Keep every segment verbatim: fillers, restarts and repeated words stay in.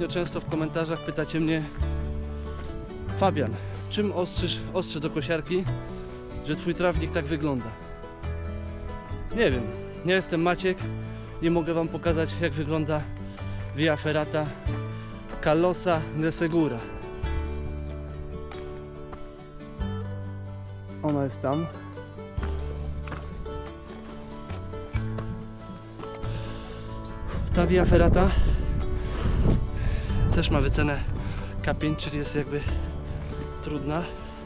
Ostatnio często w komentarzach pytacie mnie: Fabian, czym ostrzysz ostrze do kosiarki, że twój trawnik tak wygląda? Nie wiem, nie jestem Maciek, nie mogę wam pokazać, jak wygląda Via Ferrata Callosa de Segura. Ona jest tam. Ta Via Ferrata też ma wycenę K pięć, czyli jest jakby trudna.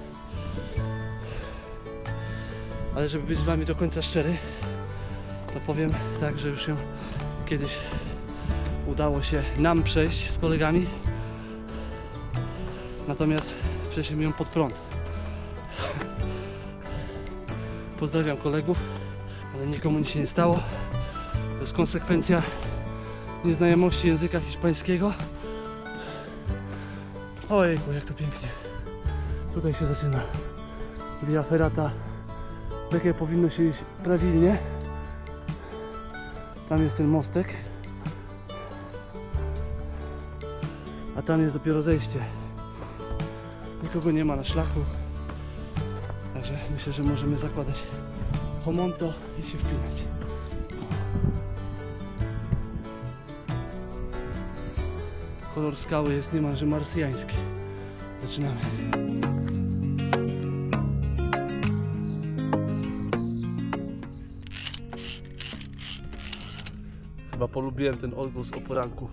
Ale żeby być z wami do końca szczery, to powiem tak, że już ją kiedyś udało się nam przejść z kolegami. Natomiast przeszliśmy ją pod prąd. Pozdrawiam kolegów, ale nikomu nic się nie stało. To jest konsekwencja nieznajomości języka hiszpańskiego. Ojejku, jak to pięknie. Tutaj się zaczyna Via Ferrata, tak jak powinno się iść prawidłnie. Tam jest ten mostek, a tam jest dopiero zejście. Nikogo nie ma na szlaku, także myślę, że możemy zakładać homonto i się wpinać. Kolor skały jest niemalże marsjański. Zaczynamy. Chyba polubiłem ten odgłos o poranku.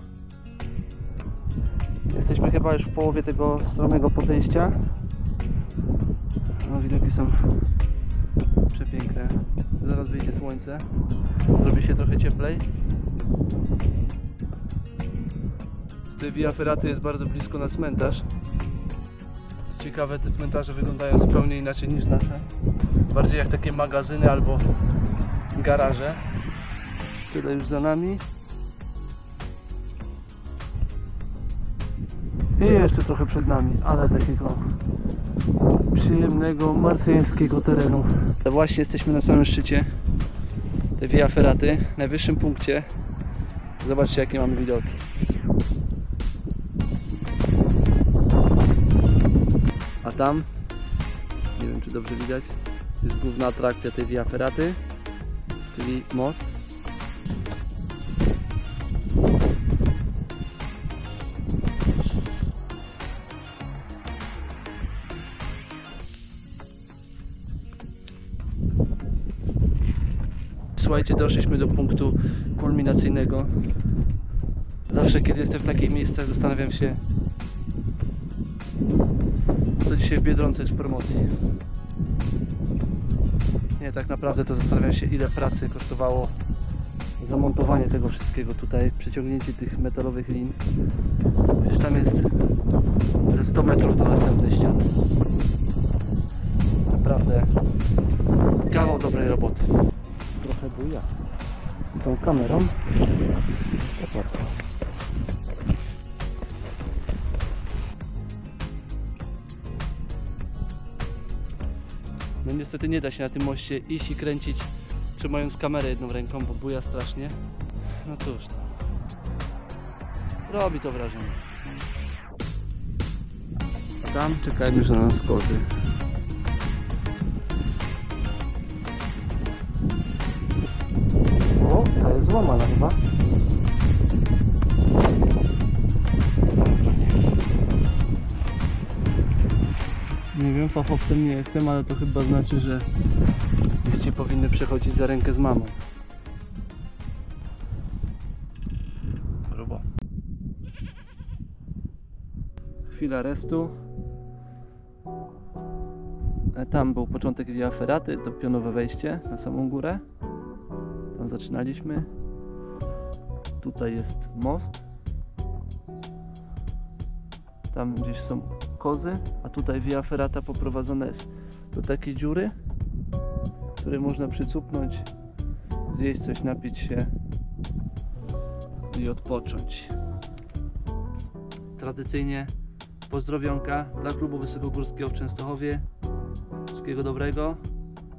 Jesteśmy chyba już w połowie tego stromego podejścia. No, widoki są przepiękne. Zaraz wyjdzie słońce. Zrobi się trochę cieplej. Z tej Via Ferraty jest bardzo blisko na cmentarz. Co ciekawe, te cmentarze wyglądają zupełnie inaczej niż nasze. Bardziej jak takie magazyny albo garaże. Tyle już za nami. I jeszcze trochę przed nami, ale takiego przyjemnego, marsjańskiego terenu. Właśnie jesteśmy na samym szczycie tej Via Ferraty, najwyższym punkcie. Zobaczcie, jakie mamy widoki. A tam, nie wiem, czy dobrze widać, jest główna atrakcja tej Via Ferraty, czyli most. Słuchajcie, doszliśmy do punktu kulminacyjnego. Zawsze, kiedy jestem w takich miejscach, zastanawiam się, co dzisiaj w Biedronce jest w promocji. Nie, tak naprawdę to zastanawiam się, ile pracy kosztowało zamontowanie tego wszystkiego tutaj, przeciągnięcie tych metalowych lin. Przecież tam jest ze sto metrów do następnej ściany. Naprawdę kawał dobrej roboty. Trochę buja z tą kamerą. No niestety nie da się na tym moście iść i kręcić, trzymając kamerę jedną ręką, bo buja strasznie. No cóż, no. Robi to wrażenie. A tam czekają już na nas kozy. O, ta jest złamana chyba. Nie wiem, fachowcem nie jestem, ale to chyba znaczy, że dzieci powinny przechodzić za rękę z mamą. Grubo. Chwila restu. Tam był początek Via Ferraty, to pionowe wejście na samą górę. Tam zaczynaliśmy. Tutaj jest most. Tam gdzieś są kozy, a tutaj Via Ferrata poprowadzona jest do takiej dziury, w której można przycupnąć, zjeść coś, napić się i odpocząć. Tradycyjnie pozdrowionka dla klubu wysokogórskiego w Częstochowie. Wszystkiego dobrego.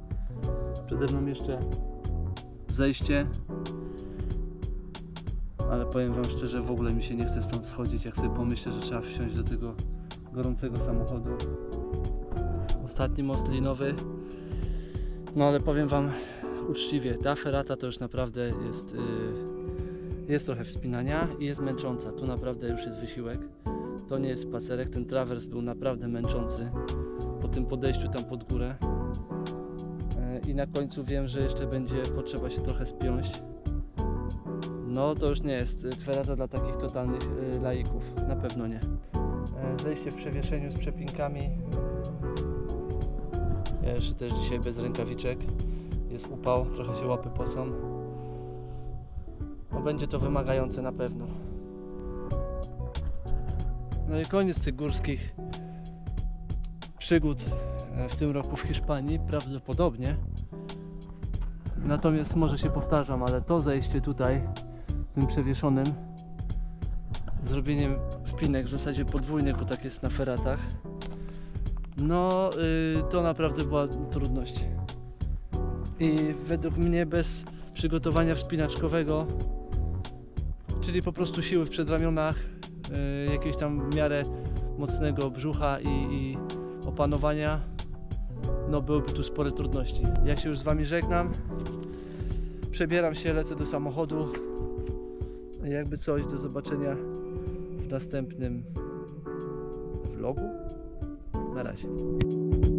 Przede mną jeszcze zejście, ale powiem wam szczerze, w ogóle mi się nie chce stąd schodzić, jak sobie pomyślę, że trzeba wsiąść do tego gorącego samochodu. Ostatni most linowy, no ale powiem wam uczciwie, ta ferata to już naprawdę jest, yy, jest trochę wspinania i jest męcząca, tu naprawdę już jest wysiłek, to nie jest spacerek, ten trawers był naprawdę męczący po tym podejściu tam pod górę yy, i na końcu wiem, że jeszcze będzie potrzeba się trochę spiąć. No to już nie jest ferata dla takich totalnych yy, laików, na pewno nie. Yy, zejście w przewieszeniu z przepinkami. Ja jeszcze też dzisiaj bez rękawiczek. Jest upał, trochę się łapy pocą. No będzie to wymagające na pewno. No i koniec tych górskich przygód w tym roku w Hiszpanii, prawdopodobnie. Natomiast może się powtarzam, ale to zejście tutaj tym przewieszonym, zrobieniem wpinek w zasadzie podwójnych, bo tak jest na feratach, no yy, to naprawdę była trudność i według mnie bez przygotowania wspinaczkowego, czyli po prostu siły w przedramionach, yy, jakiegoś tam w miarę mocnego brzucha i, i opanowania, no byłyby tu spore trudności. Ja się już z wami żegnam, przebieram się, lecę do samochodu. Jakby coś, do zobaczenia w następnym vlogu. Na razie.